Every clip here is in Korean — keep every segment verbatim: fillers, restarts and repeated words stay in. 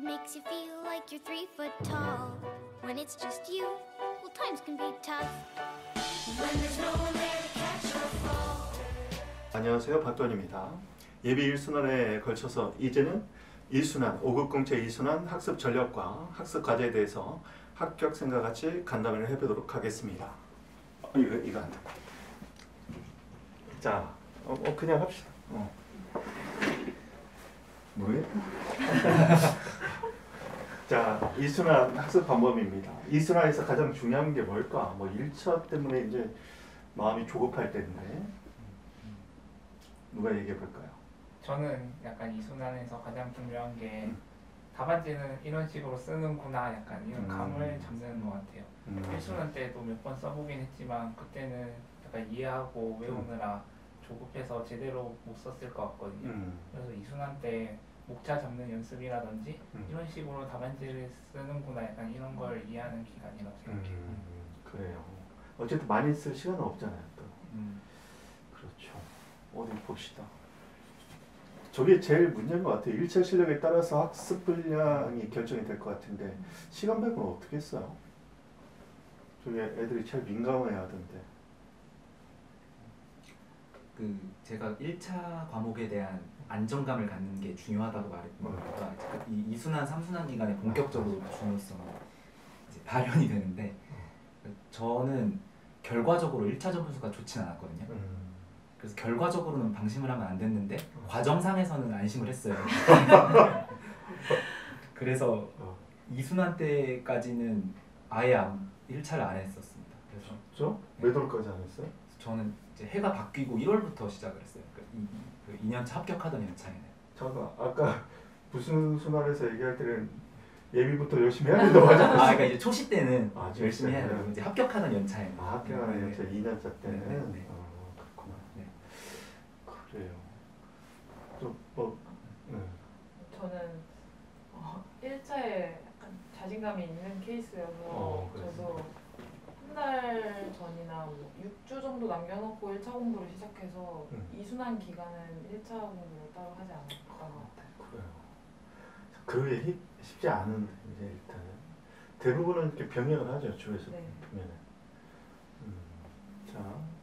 makes you feel like you're three foot tall. When it's just you, well, times can be tough. When there's no one there to catch your fall. 안녕하세요, 박돈입니다. 예비 일 순환에 걸쳐서 이제는 이 순환, 오 급 공채 이 순환 학습 전략과 학습 과제에 대해서 합격생과 같이 간담회를 해보도록 하겠습니다. 어, 이거, 이거 안 돼. 자, 어, 어, 그냥 합시다. 어. 뭐예요? 자, 이 순환 학습 방법입니다. 이 순환에서 가장 중요한 게 뭘까? 뭐 일 차 때문에 이제 마음이 조급할 때인데 누가 얘기해 볼까요? 저는 약간 이 순환에서 가장 중요한 게 답안지는 이런 식으로 쓰는구나 약간 이런 음. 감을 잡는 것 같아요. 음. 일 순환 때도 몇 번 써보긴 했지만 그때는 약간 이해하고 외우느라 조급해서 제대로 못 썼을 것 같거든요. 음. 그래서 이 순환 때 목차 잡는 연습이라든지 음. 이런 식으로 답안지를 쓰는구나 약간 이런 걸 이해하는 기간이라고 생각해요. 음, 그래요. 어쨌든 많이 쓸 시간은 없잖아요. 또. 음. 그렇죠. 어디 봅시다. 저게 제일 문제인 것 같아요. 일 차 실력에 따라서 학습 분량이 결정이 될 것 같은데 시간 배분은 어떻게 했어요? 저게 애들이 제일 민감해 하던데. 그 제가 일 차 과목에 대한 안정감을 갖는 게 중요하다고 말했으니까 이, 이 순환, 삼 순환 기간에 본격적으로 중요성이 이제 발현이 되는데 저는 결과적으로 일 차 점수가 좋진 않았거든요. 음. 그래서 결과적으로는 방심을 하면 안 됐는데 과정상에서는 안심을 했어요. 그래서 어. 이 순환 때까지는 아예 안, 일 차를 안 했었습니다. 그래서 그렇죠? 몇 월까지 안 했어요? 저는 이제 해가 바뀌고 일월부터 시작을 했어요. 그 이, 그 이 년 차 합격하던 연차에는. 잠깐 아까 무슨 순환에서 얘기할 때는 예비부터 열심히 해야 된다고 하잖아요. 아, 그러니까 이제 초시 때는 아, 초시 열심히 해야 때는. 되고 이제 합격하던 연차에는. 아, 학교하는 네. 연차 이 년차 때는. 네, 네, 네. 어, 그렇구나. 네. 그래요. 좀 뭐, 네. 저는 어, 일 차에 약간 자신감이 있는 케이스여서 어, 저도 한 달 전이나 뭐 육 주 정도 남겨놓고 일 차 공부를 시작해서 음. 이 순환 기간은 일 차 공부를 따로 하지 않았던 것 같아요. 그래요. 그게 쉽지 않은데 이제 일단은 대부분은 이렇게 병행을 하죠, 주에서 네. 보면은. 음, 자,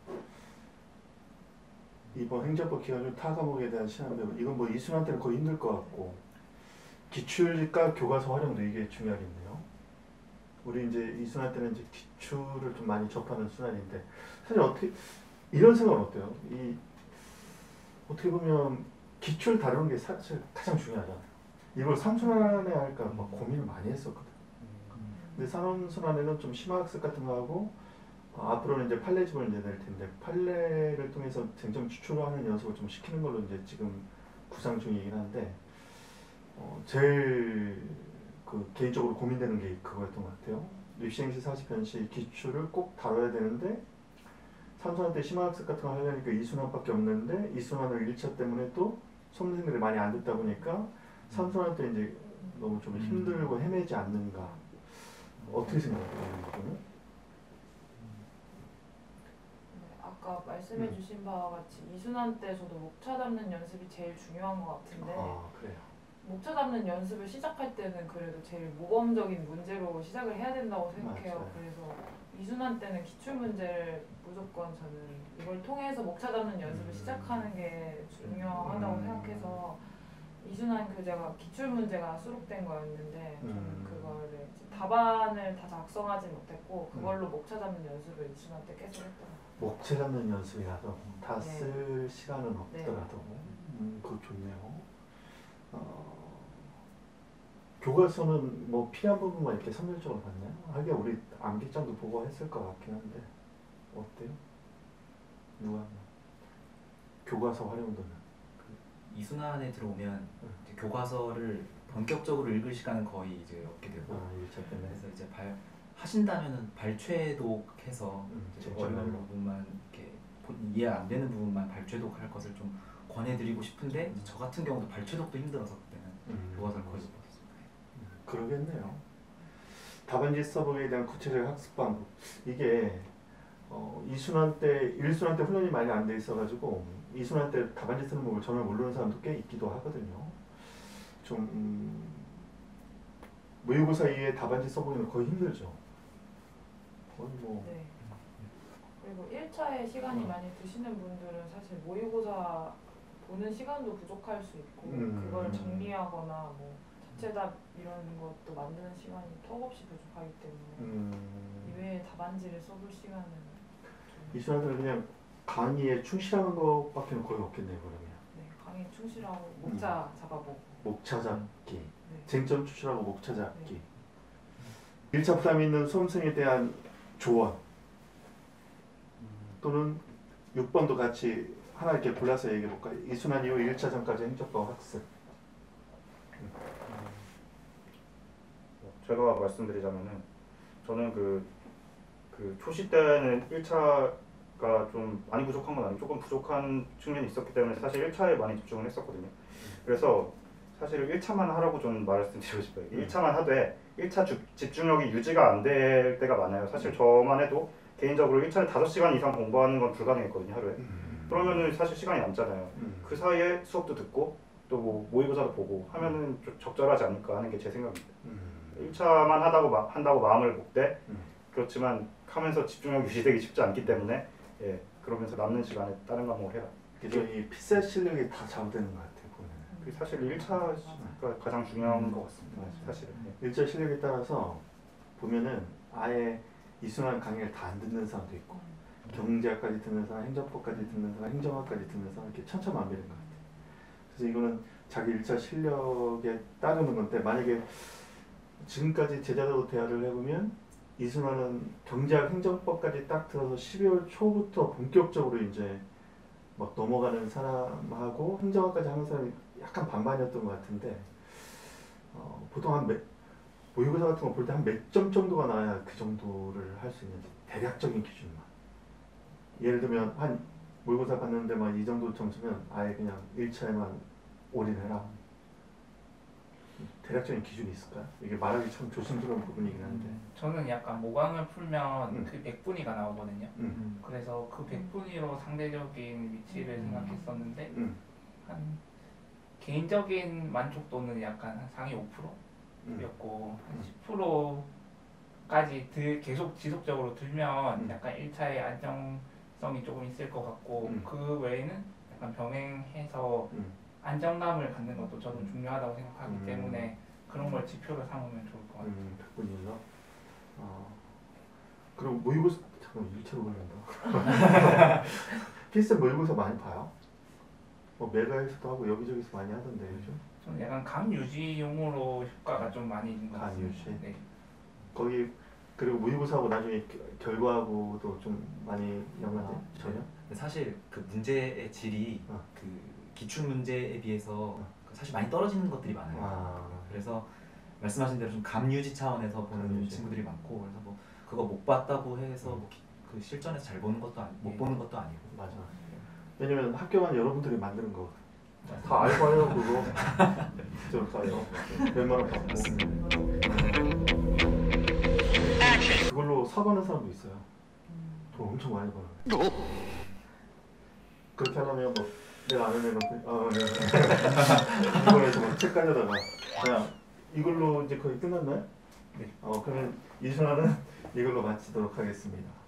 이번 행정법 기간 중 타 과목에 대한 시험 배분 이건 뭐 이 순환 때는 거의 힘들 것 같고 기출과 교과서 활용도 이게 중요하겠네요. 우리 이제 이 순환 때는 이제 기출을 좀 많이 접하는 순환인데 사실 어떻게 이런 생각은 어때요? 이 어떻게 보면 기출 다루는 게 사실 가장 중요하잖아요. 이걸 삼 순환에 할까 막 고민을 많이 했었거든. 근데 삼 순환에는 좀 심화학습 같은 거 하고 어, 앞으로는 이제 판례집을 이제 낼 텐데 판례를 통해서 쟁점 추출하는 연습을 좀 시키는 걸로 이제 지금 구상 중이긴 한데 어, 제일 그 개인적으로 고민되는 게 그거였던 것 같아요. 입시행시 사십편시 기출을 꼭 다뤄야 되는데 삼 순환 때 심화학습 같은 거 하려니까 이 순환밖에 없는데 이 순환을 일 차 때문에 또 수험생들이 많이 안 듣다 보니까 삼 순환 때 이제 너무 좀 힘들고 헤매지 않는가. 어떻게 생각해요? 이거는? 네, 아까 말씀해주신 바와 같이 이 순환 때 저도 목차 잡는 연습이 제일 중요한 것 같은데 아, 그래요. 목차 잡는 연습을 시작할 때는 그래도 제일 모범적인 문제로 시작을 해야 된다고 생각해요. 맞아요. 그래서 이 순환 때는 기출 문제를 무조건 저는 이걸 통해서 목차 잡는 연습을 음. 시작하는 게 중요하다고 음. 생각해서 이 순환 교재가 기출 문제가 수록된 거였는데 저는 음. 그거를 이제 답안을 다 작성하지 못했고 그걸로 목차 잡는 연습을 이 순환 때 계속 했더라고요. 목체 잡는 연습이라도 다 네. 쓸 시간은 네. 없더라도 음, 그거 좋네요. 어, 교과서는 뭐 필요한 부분만 이렇게 선별적으로 봤나요? 하긴 우리 암기장도 보고 했을 것 같긴 한데 어때요? 누가 교과서 활용도는? 이 순환에 들어오면 음. 이제 교과서를 본격적으로 읽을 시간은 거의 이제 없게 되고 아, 일 차 때문에. 그래서 이제 발 하신다면은 발췌독해서 음, 이제 쟁점별로. 어려운 부분만 이렇게 본- 이해 안 되는 부분만 발췌독할 것을 좀 권해드리고 싶은데 이제 저 같은 경우도 발췌독도 힘들어서 그때는 음. 교과서를 거의 못 봤어요. 그러겠네요. 답안지 서브에 대한 구체적 학습 방법. 이게 어, 이 순환 때, 일 순환 때 훈련이 많이 안 돼 있어가지고 이 순환 때 답안지 쓰는 법을 전혀 모르는 사람도 꽤 있기도 하거든요. 좀 음, 모의고사 이외에 답안지 써보기는 거의 힘들죠. 거의 뭐 네. 그리고 일 차에 시간이 많이 드시는 분들은 사실 모의고사 보는 시간도 부족할 수 있고 음. 그걸 정리하거나 뭐 자체답 이런 것도 만드는 시간이 턱없이 부족하기 때문에 음, 이외에 답안지를 써볼 시간은 좀, 이수한테는 그냥 강의에 충실하는 것밖에 거의 없겠네요. 그러면 네, 강의 충실하고 목차 잡아보고 목차 잡기, 네. 쟁점 추출하고 목차 잡기. 일 차 부담이 있는 수험생에 대한 조언 또는 육 번도 같이 하나 이렇게 골라서 얘기해 볼까요? 이순환 이후 일 차전까지 행정법 학습. 제가 말씀드리자면은 저는 그, 그 초시 때는 일 차가 좀 많이 부족한 건 아니고 조금 부족한 측면이 있었기 때문에 사실 일 차에 많이 집중을 했었거든요. 그래서 사실 일 차만 하라고 좀 말씀드리고 싶어요. 일 차만 하되 일 차 주, 집중력이 유지가 안 될 때가 많아요. 사실 저만 해도 개인적으로 일 차를 다섯 시간 이상 공부하는 건 불가능했거든요, 하루에. 그러면은 사실 시간이 남잖아요. 음. 그 사이에 수업도 듣고 또 뭐 모의고사도 보고 하면은 좀 적절하지 않을까 하는 게 제 생각입니다. 음. 일 차만 하다고 마, 한다고 마음을 먹되 음. 그렇지만 하면서 집중력 유지되기 쉽지 않기 때문에 예, 그러면서 남는 시간에 다른 과목을 해라. 그죠? 이 피셋 실력이 다 좌우되는 것 같아요. 보면. 그게 사실 일 차가 가장 중요한 음. 것 같습니다. 맞아요. 사실은. 예. 일 차 실력에 따라서 보면은 아예 이순환 강의를 다 안 듣는 사람도 있고 경제학까지 듣는 사람, 행정법까지 듣는 사람, 행정학까지 듣는 사람 이렇게 천차만별인 것 같아요. 그래서 이거는 자기 일 차 실력에 따르는 건데 만약에 지금까지 제자로 대화를 해보면 이순환은 경제학, 행정법까지 딱 들어서 십이월 초부터 본격적으로 이제 막 넘어가는 사람하고 행정학까지 하는 사람이 약간 반반이었던 것 같은데 어, 보통 한 몇, 모의고사 같은 거 볼 때 한 몇 점 정도가 나와야 그 정도를 할 수 있는지 대략적인 기준만. 예를 들면 한 모의고사 봤는데 막 이 정도 점수면 아예 그냥 일 차에만 올인해라. 대략적인 기준이 있을까요? 이게 말하기 참 조심스러운 부분이긴 한데. 저는 약간 모강을 풀면 음. 그 백분위가 나오거든요. 음. 그래서 그 백분위로 상대적인 위치를 음. 생각했었는데 음. 한 개인적인 만족도는 약간 한 상위 오 음. 퍼센트였고 한 십 퍼센트까지 들, 계속 지속적으로 들면 음. 약간 일 차의 안정성이 조금 있을 것 같고 음. 그 외에는 약간 병행해서 음. 안정감을 갖는 것도 저는 중요하다고 생각하기 음. 때문에 그런 걸 지표로 삼으면 좋을 것 같아요. 음, 백분위로. 어. 그럼 모의고사 잠깐 일 차로 걸린다. 필수 모의고사 많이 봐요? 뭐 메가에서도 하고 여기저기서 많이 하던데 요즘. 저는 약간 감 유지용으로 효과가 좀 많이 있는 것 감 같습니다. 유지? 네. 거기 그리고 모의고사하고 나중에 겨- 결과하고도 좀 많이 연관돼? 전혀? 근데 사실 그 문제의 질이 어. 그 기출 문제에 비해서 어. 사실 많이 떨어지는 것들이 많아요. 아. 그래서 말씀하신 대로 좀 감유지 차원에서 보는 감유지. 친구들이 많고 그래서 뭐 그거 못 봤다고 해서 뭐 기- 그 실전에서 잘 보는 것도 아니, 못 예. 보는 것도 아니고. 맞아. 왜냐면 학교만 여러분들이 만드는 거. 다 알고 해요 그거. 저 가요. 웬만하면 받고. 그걸로 사과하는 사람도 있어요. 돈 엄청 많이 버는. 그렇게 하려면 뭐 내가 아는 애는 아 네. 이번에 좀 책 가져다가 그냥 이걸로 이제 거의 끝났나요? 네. 어 그러면 이순환은 이걸로 마치도록 하겠습니다.